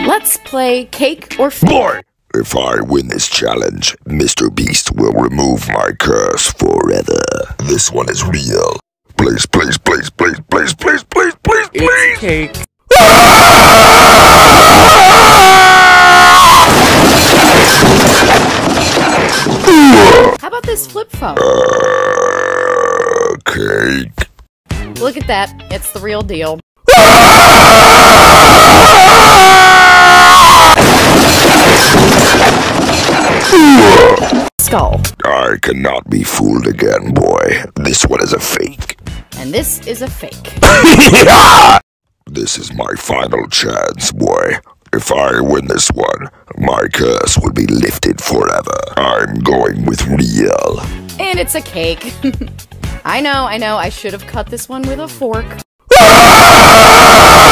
Let's play cake or fake. Boy! If I win this challenge, Mr. Beast will remove my curse forever. This one is real. Please, please, please, please, please, please, please, please, please! It's cake. How about this flip phone? Cake. Look at that. It's the real deal. Skull. I cannot be fooled again, boy. This one is a fake. And this is a fake. This is my final chance, boy. If I win this one, my curse will be lifted forever. I'm going with real. And it's a cake. I know. I should have cut this one with a fork.